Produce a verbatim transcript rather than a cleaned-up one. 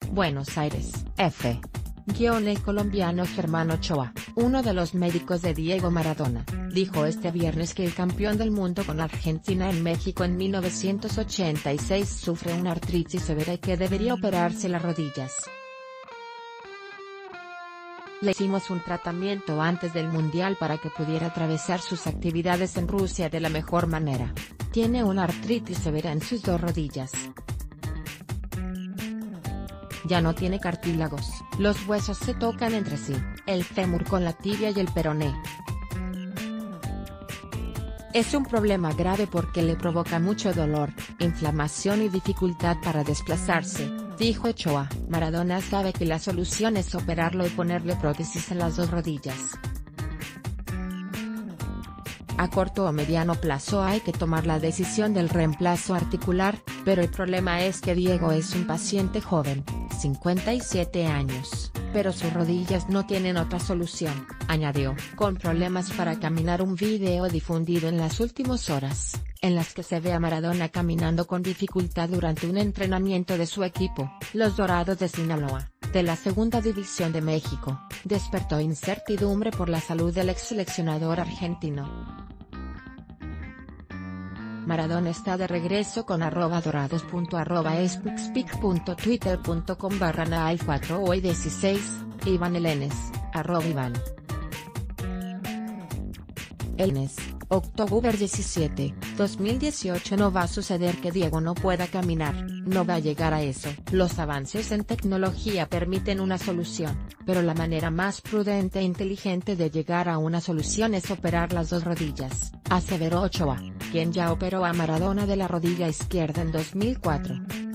Buenos Aires, F. El colombiano Germán Ochoa, uno de los médicos de Diego Maradona, dijo este viernes que el campeón del mundo con Argentina en México en mil novecientos ochenta y seis sufre una artritis severa y que debería operarse las rodillas. Le hicimos un tratamiento antes del Mundial para que pudiera atravesar sus actividades en Rusia de la mejor manera. Tiene una artritis severa en sus dos rodillas. Ya no tiene cartílagos, los huesos se tocan entre sí, el fémur con la tibia y el peroné. Es un problema grave porque le provoca mucho dolor, inflamación y dificultad para desplazarse, dijo Ochoa. Maradona sabe que la solución es operarlo y ponerle prótesis en las dos rodillas. A corto o mediano plazo hay que tomar la decisión del reemplazo articular, pero el problema es que Diego es un paciente joven, cincuenta y siete años, pero sus rodillas no tienen otra solución, añadió. Con problemas para caminar. Un video difundido en las últimas horas, en las que se ve a Maradona caminando con dificultad durante un entrenamiento de su equipo, los Dorados de Sinaloa, de la Segunda División de México, despertó incertidumbre por la salud del ex seleccionador argentino. Maradona está de regreso con arroba dorados punto arroba spixpic punto twitter punto com barra nail cuatro hoy dieciséis, Iván Elenes, arroba Iván Elenes, octubre diecisiete, dos mil dieciocho. No va a suceder que Diego no pueda caminar, no va a llegar a eso. Los avances en tecnología permiten una solución, pero la manera más prudente e inteligente de llegar a una solución es operar las dos rodillas, aseveró Ochoa, quien ya operó a Maradona de la rodilla izquierda en dos mil cuatro.